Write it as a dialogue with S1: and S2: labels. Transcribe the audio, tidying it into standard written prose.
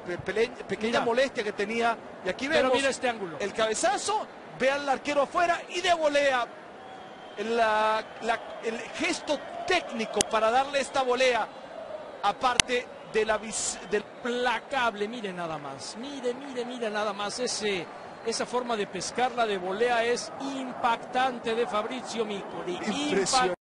S1: pequeña molestia que tenía. Y aquí vemos.
S2: Pero mira este ángulo.
S1: El cabezazo, ve al arquero afuera y de volea. El gesto técnico para darle esta volea, aparte de del
S2: placable, mire nada más, mire nada más, esa forma de pescarla de volea es impactante de Fabrizio Miccoli.